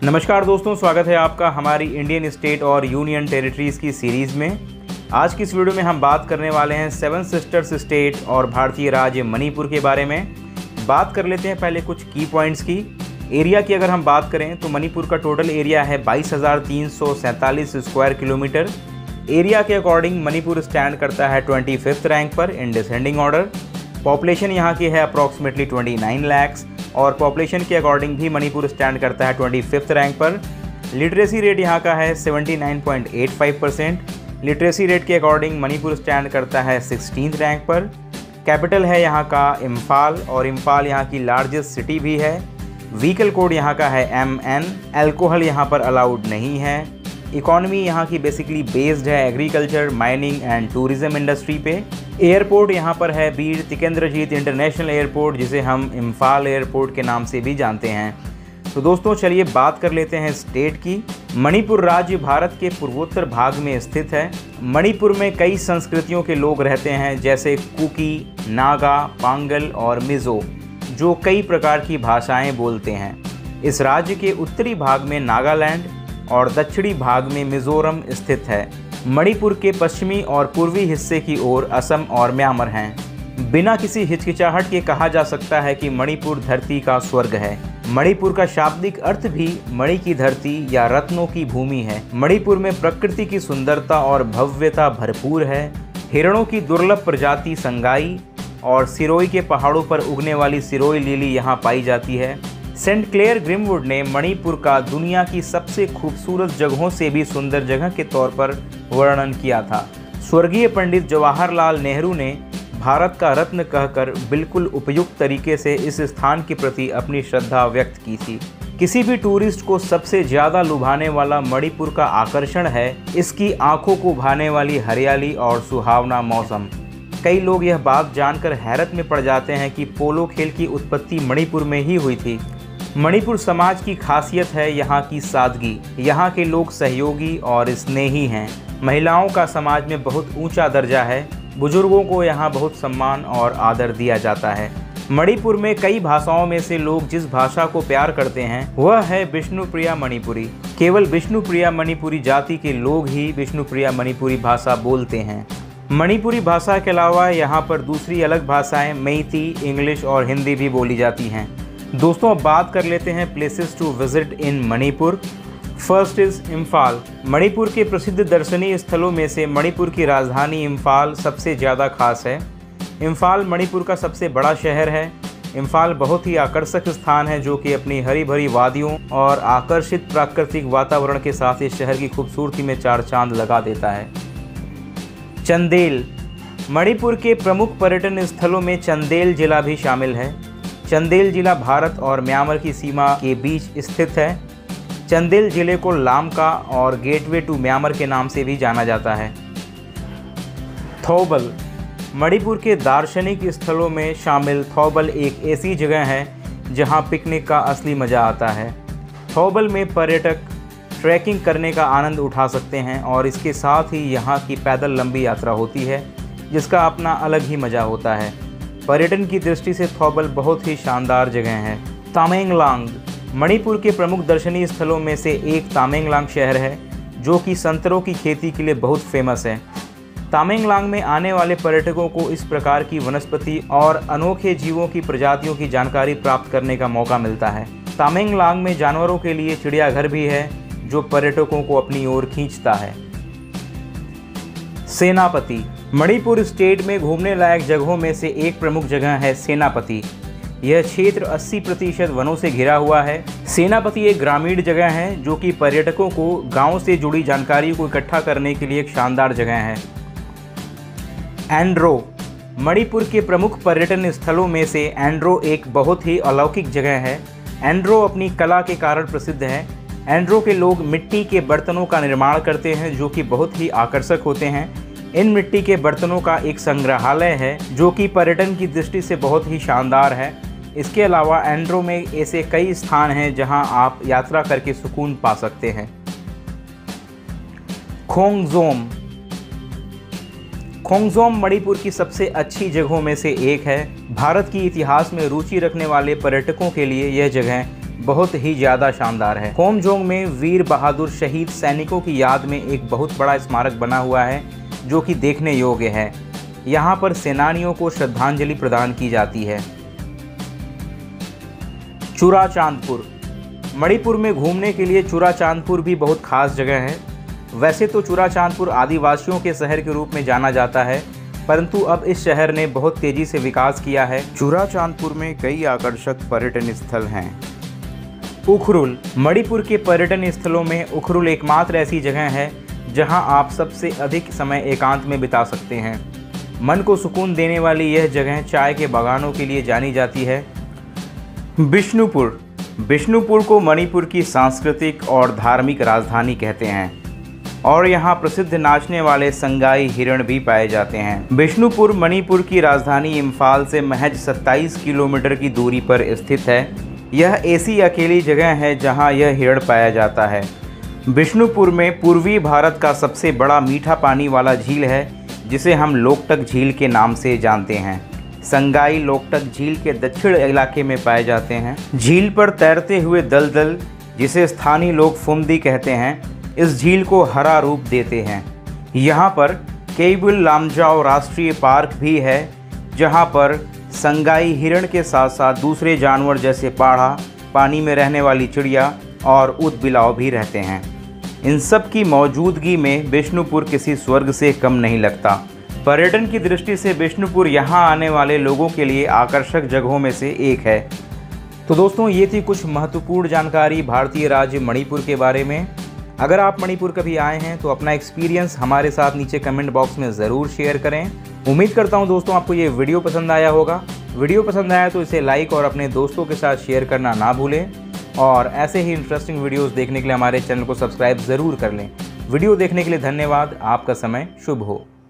नमस्कार दोस्तों, स्वागत है आपका हमारी इंडियन स्टेट और यूनियन टेरिटरीज़ की सीरीज़ में। आज की इस वीडियो में हम बात करने वाले हैं सेवन सिस्टर्स स्टेट और भारतीय राज्य मणिपुर के बारे में। बात कर लेते हैं पहले कुछ की पॉइंट्स की। एरिया की अगर हम बात करें तो मणिपुर का टोटल एरिया है 22,347 स्क्वायर किलोमीटर। एरिया के अकॉर्डिंग मणिपुर स्टैंड करता है 25th रैंक पर इन डिसेंडिंग ऑर्डर। पॉपुलेशन यहाँ की है अप्रॉक्सीमेटली 29 लाख और पॉपुलेशन के अकॉर्डिंग भी मणिपुर स्टैंड करता है 25th रैंक पर। लिटरेसी रेट यहाँ का है 79.85%। लिटरेसी रेट के अकॉर्डिंग मणिपुर स्टैंड करता है 16th रैंक पर। कैपिटल है यहाँ का इम्फाल और इम्फाल यहाँ की लार्जेस्ट सिटी भी है। व्हीकल कोड यहाँ का है MN। अल्कोहल यहाँ पर अलाउड नहीं है। इकॉनमी यहाँ की बेसिकली बेस्ड है agriculture, mining and tourism industry पे। एयरपोर्ट यहाँ पर है बीर तिकेंद्रजीत इंटरनेशनल एयरपोर्ट, जिसे हम इम्फाल एयरपोर्ट के नाम से भी जानते हैं। तो दोस्तों चलिए बात कर लेते हैं स्टेट की। मणिपुर राज्य भारत के पूर्वोत्तर भाग में स्थित है। मणिपुर में कई संस्कृतियों के लोग रहते हैं, जैसे कुकी, नागा, पांगल और मिज़ो, जो कई प्रकार की भाषाएं बोलते हैं। इस राज्य के उत्तरी भाग में नागालैंड और दक्षिणी भाग में मिजोरम स्थित है। मणिपुर के पश्चिमी और पूर्वी हिस्से की ओर असम और म्यांमार हैं। बिना किसी हिचकिचाहट के कहा जा सकता है कि मणिपुर धरती का स्वर्ग है। मणिपुर का शाब्दिक अर्थ भी मणि की धरती या रत्नों की भूमि है। मणिपुर में प्रकृति की सुंदरता और भव्यता भरपूर है। हिरणों की दुर्लभ प्रजाति संगाई और सिरोई के पहाड़ों पर उगने वाली सिरोई लिली यहाँ पाई जाती है। सेंट क्लेयर ग्रिमवुड ने मणिपुर का दुनिया की सबसे खूबसूरत जगहों से भी सुंदर जगह के तौर पर वर्णन किया था। स्वर्गीय पंडित जवाहरलाल नेहरू ने भारत का रत्न कहकर बिल्कुल उपयुक्त तरीके से इस स्थान के प्रति अपनी श्रद्धा व्यक्त की थी। किसी भी टूरिस्ट को सबसे ज़्यादा लुभाने वाला मणिपुर का आकर्षण है इसकी आंखों को भाने वाली हरियाली और सुहावना मौसम। कई लोग यह बात जानकर हैरत में पड़ जाते हैं कि पोलो खेल की उत्पत्ति मणिपुर में ही हुई थी। मणिपुर समाज की खासियत है यहाँ की सादगी। यहाँ के लोग सहयोगी और स्नेही हैं। महिलाओं का समाज में बहुत ऊंचा दर्जा है। बुजुर्गों को यहाँ बहुत सम्मान और आदर दिया जाता है। मणिपुर में कई भाषाओं में से लोग जिस भाषा को प्यार करते हैं वह है विष्णुप्रिया मणिपुरी। केवल विष्णुप्रिया मणिपुरी जाति के लोग ही विष्णुप्रिया मणिपुरी भाषा बोलते हैं। मणिपुरी भाषा के अलावा यहाँ पर दूसरी अलग भाषाएं मैती, इंग्लिश और हिंदी भी बोली जाती हैं। दोस्तों अब बात कर लेते हैं places to visit in Manipur. First is Imphal. मणिपुर के प्रसिद्ध दर्शनीय स्थलों में से मणिपुर की राजधानी इम्फाल सबसे ज़्यादा खास है। इम्फाल मणिपुर का सबसे बड़ा शहर है। इम्फाल बहुत ही आकर्षक स्थान है जो कि अपनी हरी भरी वादियों और आकर्षित प्राकृतिक वातावरण के साथ इस शहर की खूबसूरती में चार चांद लगा देता है। चंदेल। मणिपुर के प्रमुख पर्यटन स्थलों में चंदेल जिला भी शामिल है। चंदेल जिला भारत और म्यांमार की सीमा के बीच स्थित है। चंदेल जिले को लामका और गेटवे टू म्यांमार के नाम से भी जाना जाता है। थौबल। मणिपुर के दार्शनिक स्थलों में शामिल थौबल एक ऐसी जगह है जहां पिकनिक का असली मज़ा आता है। थौबल में पर्यटक ट्रैकिंग करने का आनंद उठा सकते हैं और इसके साथ ही यहाँ की पैदल लंबी यात्रा होती है जिसका अपना अलग ही मज़ा होता है। पर्यटन की दृष्टि से थौबल बहुत ही शानदार जगह है। तामेंगलांग। मणिपुर के प्रमुख दर्शनीय स्थलों में से एक तामेंगलांग शहर है जो कि संतरों की खेती के लिए बहुत फेमस है। तामेंगलांग में आने वाले पर्यटकों को इस प्रकार की वनस्पति और अनोखे जीवों की प्रजातियों की जानकारी प्राप्त करने का मौका मिलता है। तामेंगलांग में जानवरों के लिए चिड़ियाघर भी है जो पर्यटकों को अपनी ओर खींचता है। सेनापति। मणिपुर स्टेट में घूमने लायक जगहों में से एक प्रमुख जगह है सेनापति। यह क्षेत्र 80% वनों से घिरा हुआ है। सेनापति एक ग्रामीण जगह है जो कि पर्यटकों को गांव से जुड़ी जानकारी को इकट्ठा करने के लिए एक शानदार जगह है। एंड्रो। मणिपुर के प्रमुख पर्यटन स्थलों में से एंड्रो एक बहुत ही अलौकिक जगह है। एंड्रो अपनी कला के कारण प्रसिद्ध है। एंड्रो के लोग मिट्टी के बर्तनों का निर्माण करते हैं जो कि बहुत ही आकर्षक होते हैं। इन मिट्टी के बर्तनों का एक संग्रहालय है जो कि पर्यटन की दृष्टि से बहुत ही शानदार है। इसके अलावा एंड्रो में ऐसे कई स्थान हैं जहां आप यात्रा करके सुकून पा सकते हैं। खोंगजोम। खोंगजोम मणिपुर की सबसे अच्छी जगहों में से एक है। भारत की इतिहास में रुचि रखने वाले पर्यटकों के लिए यह जगह बहुत ही ज़्यादा शानदार है। खोमजोंग में वीर बहादुर शहीद सैनिकों की याद में एक बहुत बड़ा स्मारक बना हुआ है जो कि देखने योग्य है। यहाँ पर सेनानियों को श्रद्धांजलि प्रदान की जाती है। चुराचांदपुर, मणिपुर में घूमने के लिए चुराचांदपुर भी बहुत खास जगह है। वैसे तो चुराचांदपुर आदिवासियों के शहर के रूप में जाना जाता है, परंतु अब इस शहर ने बहुत तेज़ी से विकास किया है। चुराचांदपुर में कई आकर्षक पर्यटन स्थल हैं। उखरुल, मणिपुर के पर्यटन स्थलों में उखरुल एकमात्र ऐसी जगह है जहां आप सबसे अधिक समय एकांत में बिता सकते हैं। मन को सुकून देने वाली यह जगह चाय के बागानों के लिए जानी जाती है। बिष्णुपुर, बिष्णुपुर को मणिपुर की सांस्कृतिक और धार्मिक राजधानी कहते हैं और यहाँ प्रसिद्ध नाचने वाले संगाई हिरण भी पाए जाते हैं। बिष्णुपुर मणिपुर की राजधानी इम्फाल से महज 27 किलोमीटर की दूरी पर स्थित है। यह ऐसी अकेली जगह है जहाँ यह हिरण पाया जाता है। बिष्णुपुर में पूर्वी भारत का सबसे बड़ा मीठा पानी वाला झील है जिसे हम लोकटक झील के नाम से जानते हैं। संगाई लोकटक झील के दक्षिण इलाके में पाए जाते हैं। झील पर तैरते हुए दलदल, जिसे स्थानीय लोग फुमदी कहते हैं, इस झील को हरा रूप देते हैं। यहाँ पर केबुल लामजाओ राष्ट्रीय पार्क भी है जहाँ पर संगाई हिरण के साथ साथ दूसरे जानवर जैसे पाढ़ा, पानी में रहने वाली चिड़िया और ऊदबिलाव भी रहते हैं। इन सब की मौजूदगी में बिष्णुपुर किसी स्वर्ग से कम नहीं लगता। पर्यटन की दृष्टि से बिष्णुपुर यहाँ आने वाले लोगों के लिए आकर्षक जगहों में से एक है। तो दोस्तों, ये थी कुछ महत्वपूर्ण जानकारी भारतीय राज्य मणिपुर के बारे में। अगर आप मणिपुर कभी आए हैं तो अपना एक्सपीरियंस हमारे साथ नीचे कमेंट बॉक्स में ज़रूर शेयर करें। उम्मीद करता हूं दोस्तों आपको ये वीडियो पसंद आया होगा। वीडियो पसंद आया तो इसे लाइक और अपने दोस्तों के साथ शेयर करना ना भूलें और ऐसे ही इंटरेस्टिंग वीडियोस देखने के लिए हमारे चैनल को सब्सक्राइब ज़रूर कर लें। वीडियो देखने के लिए धन्यवाद। आपका समय शुभ हो।